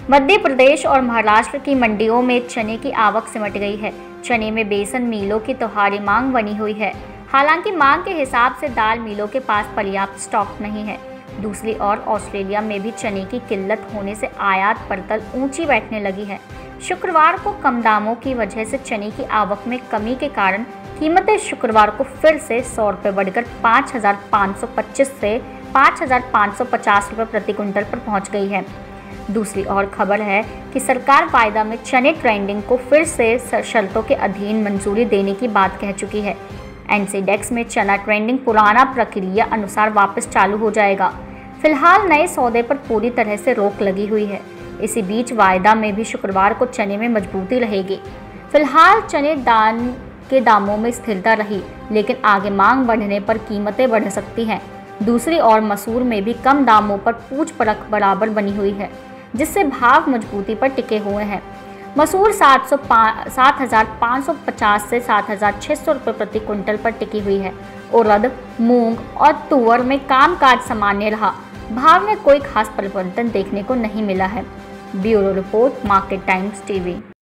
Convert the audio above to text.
मध्य प्रदेश और महाराष्ट्र की मंडियों में चने की आवक सिमट गई है। चने में बेसन मिलों की त्योहारी मांग बनी हुई है। हालांकि मांग के हिसाब से दाल मिलों के पास पर्याप्त स्टॉक नहीं है। दूसरी ओर ऑस्ट्रेलिया में भी चने की किल्लत होने से आयात पड़तल ऊंची बैठने लगी है। शुक्रवार को कम दामों की वजह से चने की आवक में कमी के कारण कीमतें शुक्रवार को फिर से 100 रुपये बढ़कर 5,525 से 5,550 रुपये प्रति क्विंटल पर पहुंच गई है। दूसरी ओर खबर है कि सरकार वायदा में चने ट्रेंडिंग को फिर से शर्तों के अधीन मंजूरी देने की बात कह चुकी है। एनसीडेक्स में चना ट्रेंडिंग पुराना प्रक्रिया अनुसार वापस चालू हो जाएगा। फिलहाल नए सौदे पर पूरी तरह से रोक लगी हुई है। इसी बीच वायदा में भी शुक्रवार को चने में मजबूती रहेगी। फिलहाल चने दाल के दामों में स्थिरता रही, लेकिन आगे मांग बढ़ने पर कीमतें बढ़ सकती हैं। दूसरी ओर मसूर में भी कम दामों पर पूछ परख बराबर बनी हुई है, जिससे भाव मजबूती पर टिके हुए हैं। मसूर 7,550 से 7,600 रुपये प्रति क्विंटल पर टिकी हुई है। उड़द, मूंग और तुअर में कामकाज सामान्य रहा। भाव में कोई खास परिवर्तन देखने को नहीं मिला है। Bureau report, Market Times TV.